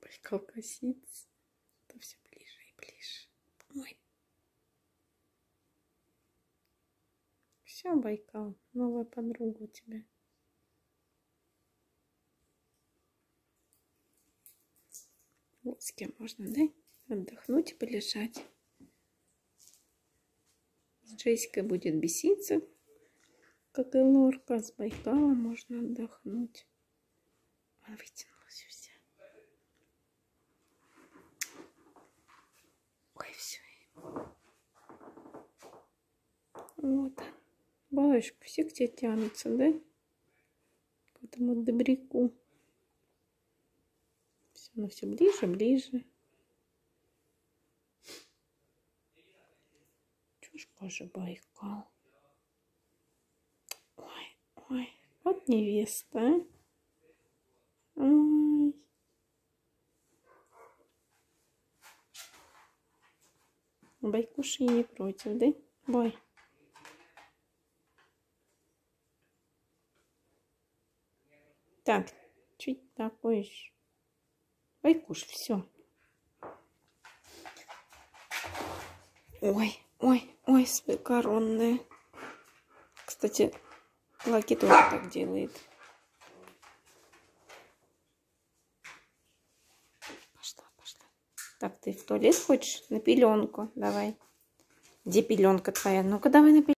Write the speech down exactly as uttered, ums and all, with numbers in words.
Байкал косится. Это все ближе и ближе. Ой. Все, Байкал, новая подруга у тебя. Вот с кем можно, да? Отдохнуть и полежать. С Джессикой будет беситься, как и Лорка. С Байкалом можно отдохнуть. Она вытянулась вся. Ой, все. Вот. Балочка, все к тебе тянутся, да? К этому добряку. Все, ну все ближе, ближе. Чушка же Байкал. Ой, ой, вот невеста, а? Ой. Байкуши не против, да? Бай. Так, чуть такой еще. Байкуш, все. Ой, ой, ой, свои коронные. Кстати, Лаки тоже так делает. Пошла, пошла. Так, ты в туалет хочешь? На пеленку давай. Где пеленка твоя? Ну-ка, давай на пеленку.